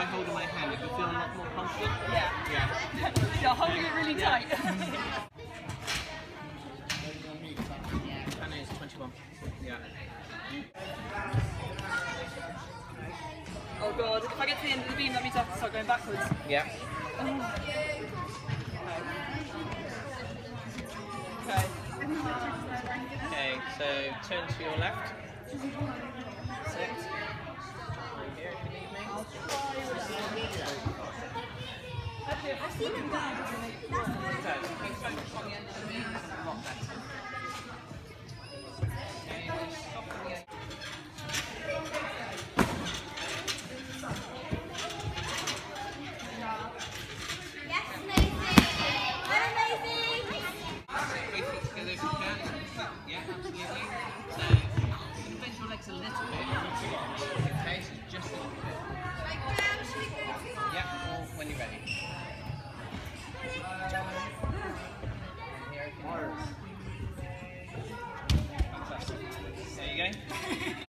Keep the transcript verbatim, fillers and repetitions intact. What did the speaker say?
holding my hand, if you feel a lot more confident. Yeah. Yeah. You're holding it really Yeah. tight. And it's twenty-one. Yeah. Oh god, if I get to the end of the beam, that means I have to start going backwards. Yeah. Oh. Okay. Okay, so turn to your left. Sit. Right here if you need me. I've seen them down. So, keep focus on the end of the beam and a lot better. Okay, just stop at the end. Yes, amazing! Amazing! Three feet together if you can. Yeah, absolutely. So, you can bend your legs a little bit. Okay, so just a little bit. Yeah, or when you're ready.